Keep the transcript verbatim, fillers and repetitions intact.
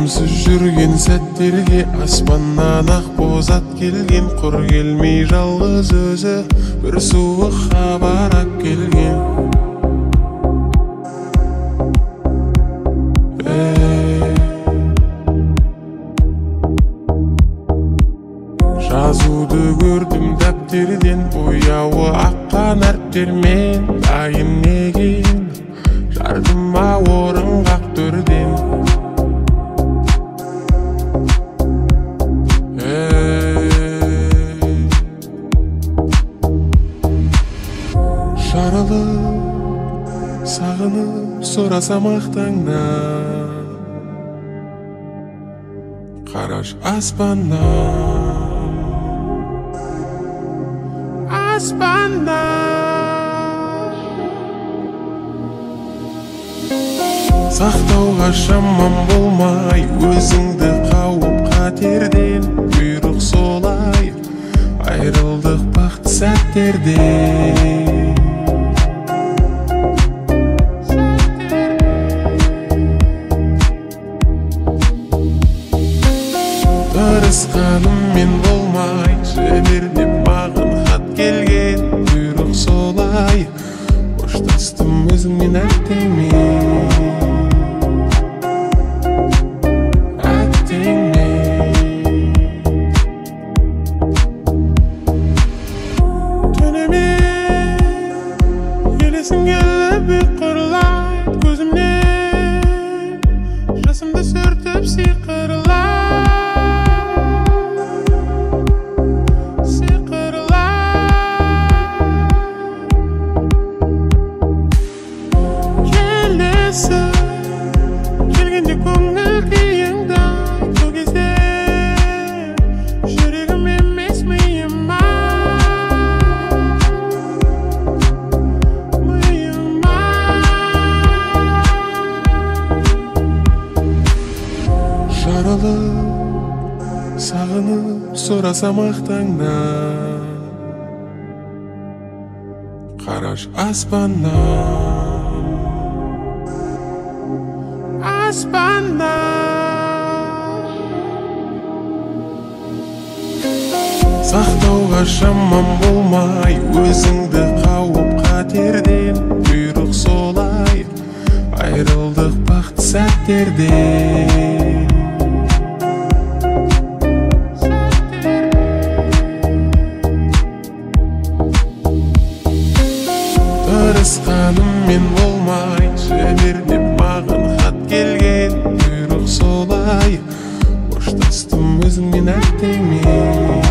Жадымсыз жүрген сәттерге аспаннан ақ боз ат келген, құр келмей жалғыз өзі бір суық хабар ап келген. Жазуды көрдім дәптерден, бояуы аққан әріптермен, дайын неген жардыма орын қақ төрден. Жарылып, сағынып сұрасам ақтаңнан, қараш аспаннан, аспаннан. Сақтауға шамам болмай, өзіңді қауіп қатерден, бұйрық солай айрылдық бақыт сәттерден. Тырысқаныммен болмай, жібер деп маған хат келген, бұйрық солай қоштастым өзіңмен әттеңмен, әттеңмен. Түнімен елесің келіп ұйқырлайды көзімнен, жасымды сүртіп сиқырлайды. Келгенде көңіл күйіңді, сол кезде жүрегім емес миыма, миыма. Жарылып, сағынып сұрасам ақтаңнан, қараш аспаннан, аспаннан. Сақтауға шамам болмай, өзіңді қауіп қатерден, бұйрық солай айрылдық бақыт сәттерден. Тырысқаныммен болмай, жібер деп маған хат келген, бұйрық солай қоштастым өзіңмен әттеңмен.